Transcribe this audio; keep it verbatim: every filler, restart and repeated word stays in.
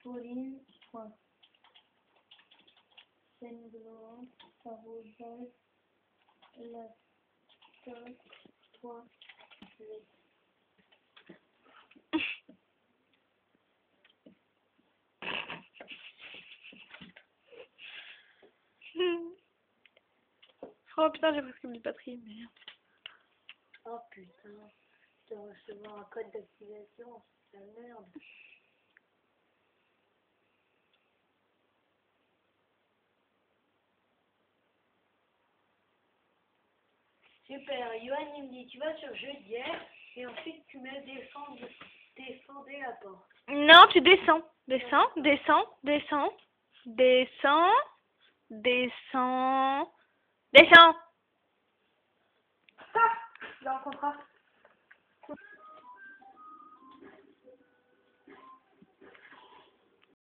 Pauline. Senglo. Arrobase. Laptop. Point. Oh putain, j'ai presque plus de batterie, merde. Oh putain, de recevoir un code d'activation, c'est la merde. Super, Yoann il me dit tu vas sur jeu d'hier et ensuite tu mets défendre, défendre la porte. Non, tu descends. Descends, descends, descends, descends, descends, descends. Ah, dans le contrat.